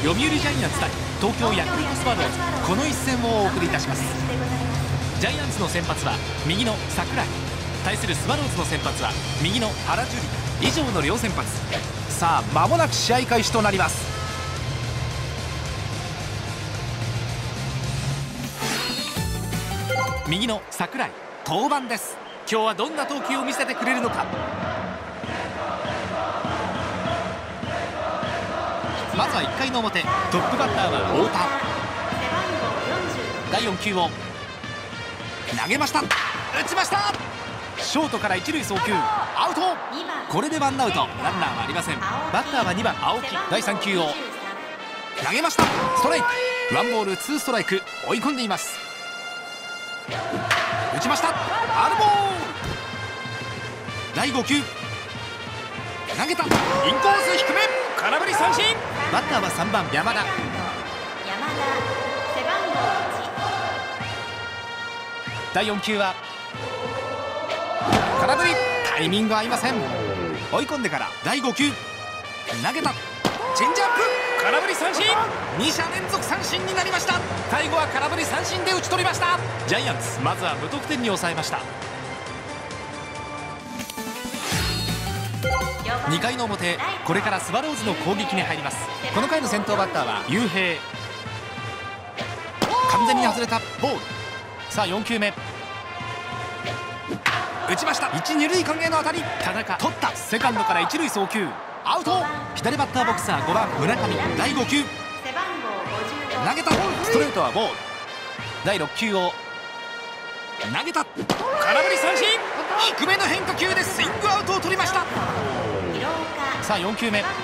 読売ジャイアンツ対東京ヤクルトスワローズ、この一戦をお送りいたします。ジャイアンツの先発は右の櫻井、対するスワローズの先発は右の原樹里、以上の両先発。さあ間もなく試合開始となります。右の櫻井登板です。今日はどんな投球を見せてくれるのか。まずは1回の表、トップバッターは太田。第4球を投げました、打ちました。ショートから一塁送球、アウト。これでワンアウト、ランナーはありません。バッターは2番青木。第3球を投げました、ストライク。ワンボールツーストライク、追い込んでいます。打ちました、アルボール。第5球投げた、インコース低め、空振り三振。バッターは3番山田。第4球は空振り、タイミング合いません。追い込んでから第5球投げた、チェンジアップ、空振り三振。2者連続三振になりました。最後は空振り三振で打ち取りました。ジャイアンツまずは無得点に抑えました。2回の表、これからスワローズの攻撃に入ります。この回の先頭バッターは雄平。完全に外れたボール。さあ4球目打ちました、1、2塁間への当たり、田中取った、セカンドから一塁送球、アウト。左バッターボックスは5番村上。第5球投げた、ストレートはボール。第6球を投げた、空振り三振。低めの変化球でスイングアウトを取りました。さあ4球目アウ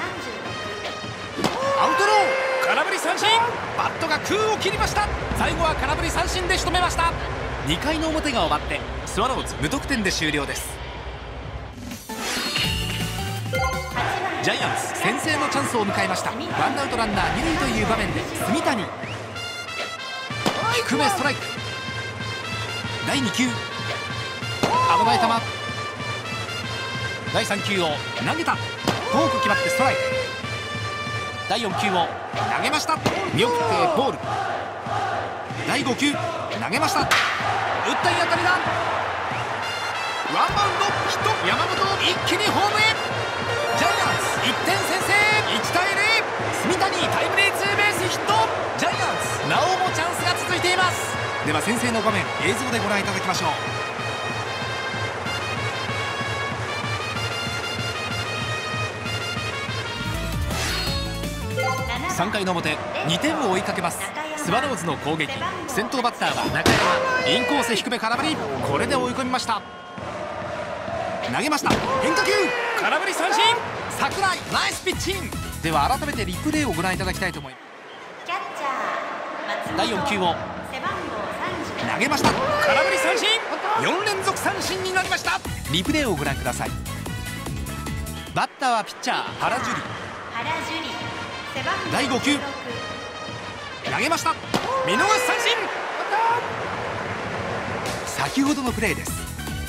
トロー、空振り三振。バットが空を切りました。最後は空振り三振で仕留めました。2回の表が終わってスワローズ無得点で終了です。ジャイアンツ先制のチャンスを迎えました。ワンアウトランナー2塁という場面で住谷、低めストライク。第2球危ない球。第3球を投げた、フォーク決まってストライク。第4球を投げました、見送ってボール。第5球投げました、打ったいい当たりだ。ワンバウンドヒット、山本一気にホームへ。ジャイアンツ1点先制、1対0。住谷タイムリーツーベースヒット。ジャイアンツなおもチャンスが続いています。では先制の場面、映像でご覧いただきましょう。3回の表、2点を追いかけますスワローズの攻撃。先頭バッターは中山。インコース低め空振り、これで追い込みました。投げました、変化球、空振り三振。櫻井ナイスピッチング。では改めてリプレイをご覧いただきたいと思います。第4球を投げました、空振り三振。4連続三振になりました。リプレイをご覧ください。バッターはピッチャー原樹里。第5球投げました、見逃し三振。先ほどのプレーです。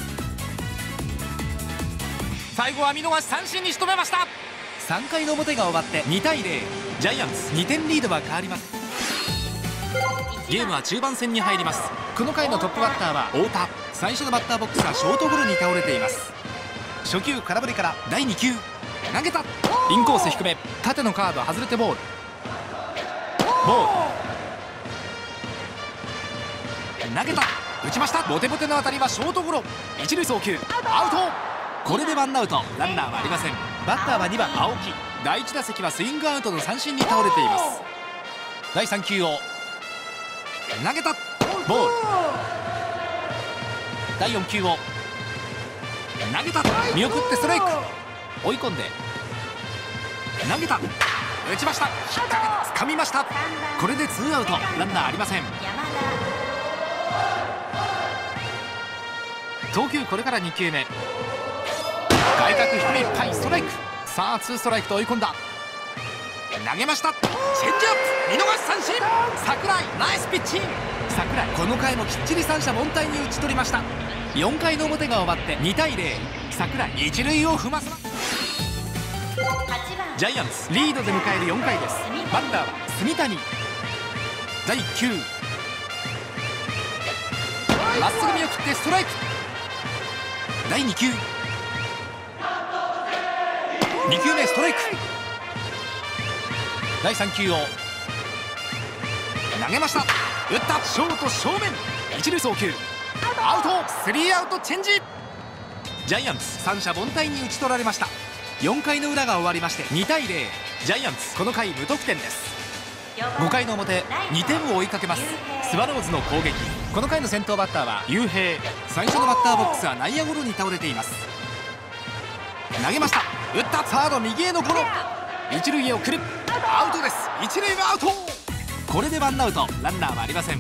最後は見逃し三振に仕留めました。3回の表が終わって2対0、ジャイアンツ2点リードは変わります。ゲームは中盤戦に入ります。この回のトップバッターは太田。最初のバッターボックスはショートゴロに倒れています。初球空振りから第2球投げた、インコース低め、縦のカード外れてボール。投げた、打ちました、ボテボテの当たりはショートゴロ。一塁送球アウト。これでワンアウト、ランナーはありません。バッターは2番青木。第1打席はスイングアウトの三振に倒れています。第3球を投げた、ボール。第4球を投げた、見送ってストライク。追い込んで投げた、打ちました、引っ掛け掴みました。これでツーアウト、ランナーありません。投球これから2球目、外角低めいっぱいストライク。さあツーストライクと追い込んだ、投げました、チェンジアップ、見逃し三振。櫻井ナイスピッチング。櫻井この回もきっちり三者凡退に打ち取りました。4回の表が終わって2対0、櫻井一塁を踏ませます。8番ジャイアンツリードで迎える4回です。バッターは住谷。第1球まっすぐ見送ってストライク。第2球2球目ストライク。第3球を投げました。打った。ショート正面。一塁送球アウト。スリーアウトチェンジ。ジャイアンツ三者凡退に打ち取られました。4回の裏が終わりまして2対0。ジャイアンツこの回無得点です。5回の表2点を追いかけますスワローズの攻撃。この回の先頭バッターは雄平。最初のバッターボックスは内野ゴロに倒れています。投げました。打った。サード右へのゴロ。一塁へ送る。アウトです。一塁はアウト。これでワンアウト。ランナーはありません。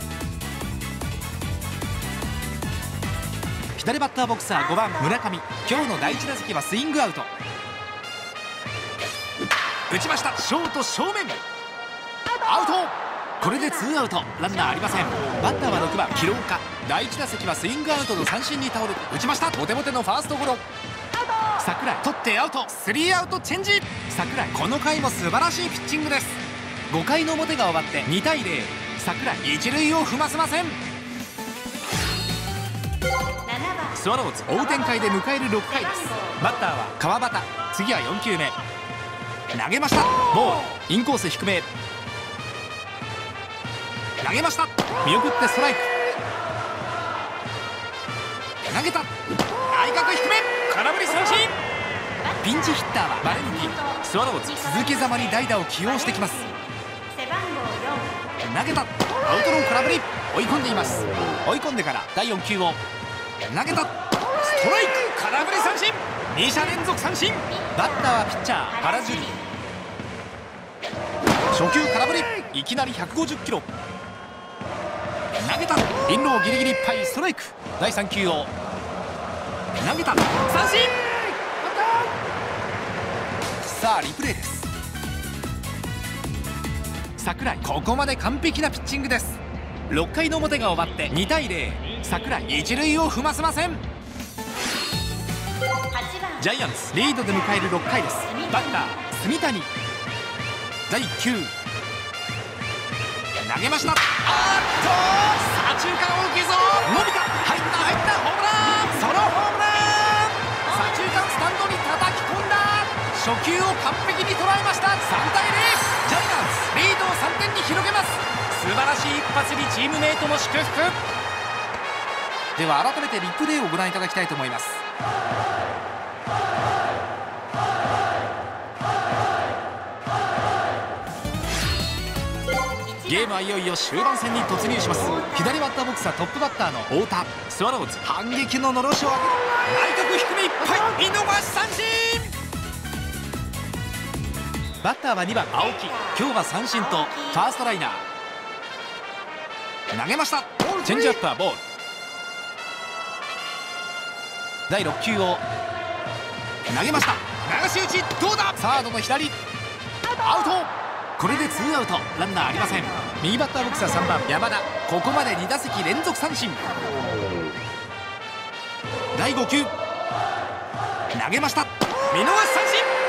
左バッターボックスは5番村上。今日の第1打席はスイングアウト。打ちました。ショート正面アウト。これでツーアウト。ランナーありません。バッターは6番廣岡。第1打席はスイングアウトの三振に倒れて打ちました。ボテボテのファーストゴロ。櫻井取ってアウト。スリーアウトチェンジ。櫻井この回も素晴らしいピッチングです。5回の表が終わって2対0。櫻井一塁を踏ませません。スワローズ追う展開で迎える6回です。バッターは川端。次は4球目投げました。ボール。インコース低め投げました。見送ってストライク。投げた。内角低め空振り三振。ピンチヒッターはバレンティン。スワローズ続けざまに代打を起用してきます。投げた。アウトロー空振り。追い込んでいます。追い込んでから第4球を投げた。ストライク空振り三振。2者連続三振。バッターはピッチャー原樹里。初球空振り。いきなり150キロ投げた。インローギリギリいっぱいストライク。第3球を投げた。三振。さあリプレイです。櫻井ここまで完璧なピッチングです。6回の表が終わって2対0。櫻井一塁を踏ませません。ジャイアンツリードで迎える6回です。バッター住谷。第1球投げました。左中間大きいぞ。伸びた。入った入った。ホームラン。ソロホームラン。左中間スタンドに叩き込んだ。初球を完璧に捉えました。3対0。ジャイアンツリードを3点に広げます。素晴らしい一発にチームメイトも祝福。では改めてリプレイをご覧いただきたいと思います。ゲームはいよいよ終盤戦に突入します。左バッターボックスはトップバッターの太田。スワローズ反撃ののろしを上げる。内角低めいっぱい見逃し三振。バッターは2番青木。今日は三振とファーストライナー。投げました。チェンジアップはボール。第6球を投げました。流し打ちどうだ。サードの左アウト。これでツーアウト。ランナーありません。右バッターボックスは3番山田。ここまで2打席連続三振。第5球投げました。見逃し三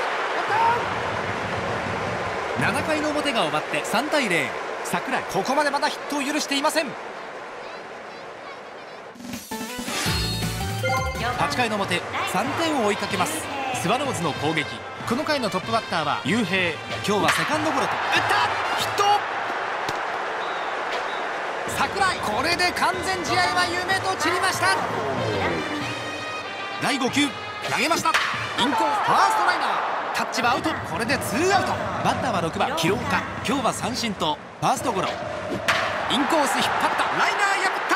振。7回の表が終わって3対0。櫻井ここまでまだヒットを許していません。8回の表3点を追いかけますスワローズの攻撃。この回のトップバッターは雄平。今日はセカンドゴロと打ったヒット。櫻井これで完全試合は夢と散りました。第5球投げました。インコースファーストライナー。タッチはアウト。これでツーアウト。バッターは6番廣岡。今日は三振とファーストゴロ。インコース引っ張ったライナー破った。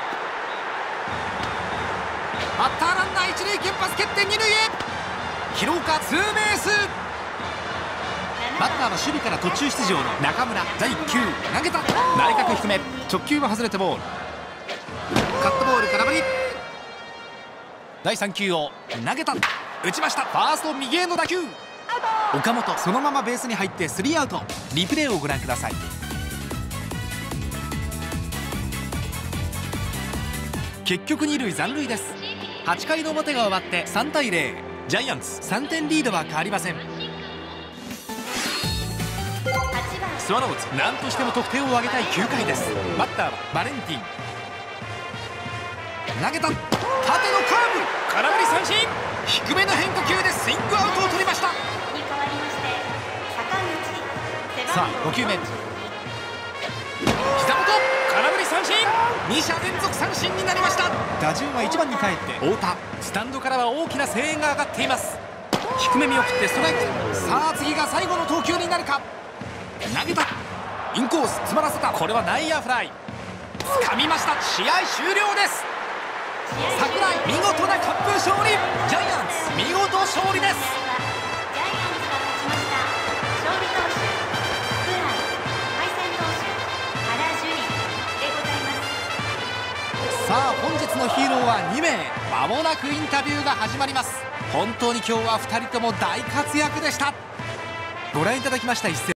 バッターランナー一塁けんパス蹴って二塁へ。廣岡ツーベース。バッターは守備から途中出場の中村。第1球投げた。内角低め直球は外れてボール。カットボール空振り。第3球を投げた。打ちました。ファースト右への打球。岡本そのままベースに入ってスリーアウト。リプレイをご覧ください。結局二塁残塁です。8回の表が終わって3対0。ジャイアンツ3点リードは変わりません。 スワローズ何としても得点を挙げたい9回です。バッターはバレンティン。投げた縦のカーブ、空振り三振。低めの変化球でスイングアウトを取りました。さあ5球目、膝元、空振り三振。2者連続三振になりました。打順は1番に帰って太田。スタンドからは大きな声援が上がっています。低め見送ってストライク。さあ次が最後の投球になるか。投げた、インコース詰まらせた。これは内野フライ。掴みました。試合終了です。櫻井見事な完封勝利。ジャイアンツ見事勝利です。さあ本日のヒーローは2名。間もなくインタビューが始まります。本当に今日は2人とも大活躍でした。ご覧いただきました一戦